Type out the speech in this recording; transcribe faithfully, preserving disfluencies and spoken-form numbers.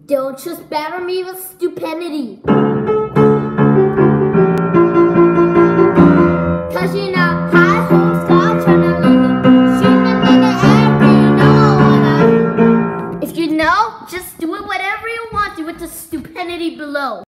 Don't just batter me with stupidity. Cause you know, high school scotch on a lily. Shooting in the air, you know what I. If you know, just do it whatever you want to with the stupidity below.